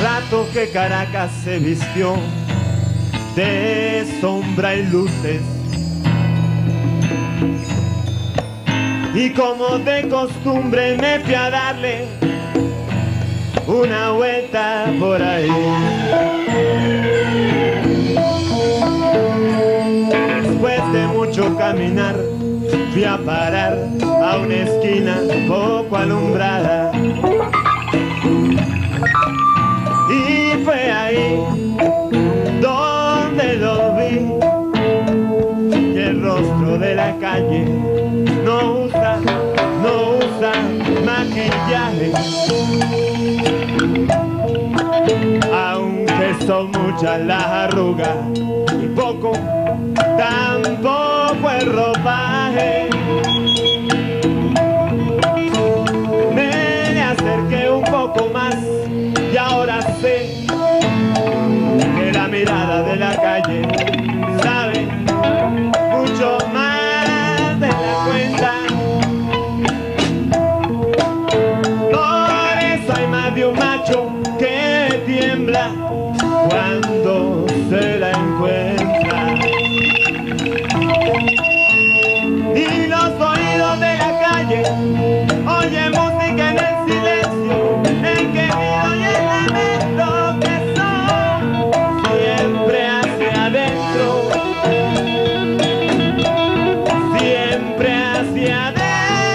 rato que Caracas se vistió de sombra y luces, y como de costumbre me fui a darle una vuelta por ahí. Después de mucho caminar fui a parar a una esquina poco alumbrada, y fue ahí donde lo vi, que el rostro de la calle no usa maquillaje, aunque son muchas las arrugas y tampoco el ropaje. Me acerqué un poco más y ahora sé que la mirada de la calle sabe mucho más de la cuenta. Por eso hay más de un macho que tiembla cuando se la encuentra. Y los oídos de la calle oyen música en el silencio, el querido y el lamento, que son siempre hacia adentro, siempre hacia adentro.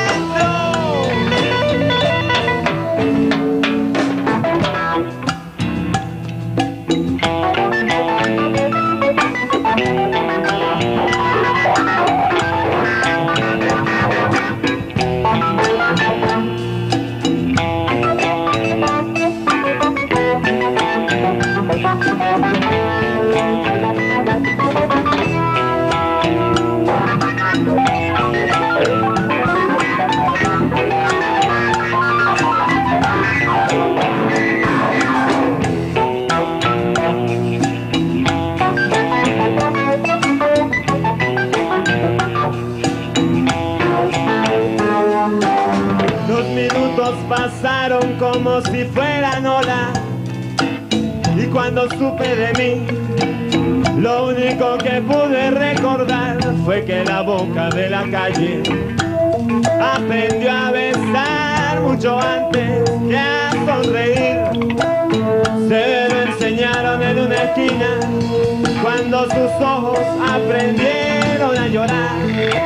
Pasaron como si fueran olas, y cuando supe de mí, lo único que pude recordar fue que la boca de la calle aprendió a besar mucho antes que a sonreír. Se lo enseñaron en una esquina cuando sus ojos aprendieron a llorar.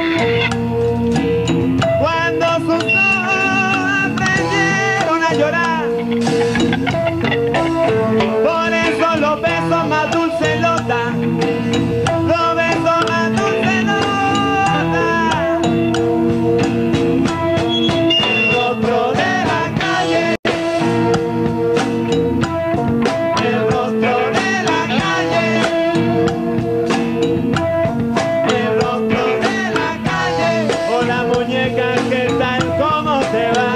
Cuando sus llorar. Por eso los besos más dulces los da, los besos más dulces los da. El rostro de la calle, el rostro de la calle, el rostro de la calle. Hola muñeca, ¿qué tal? ¿Cómo te va?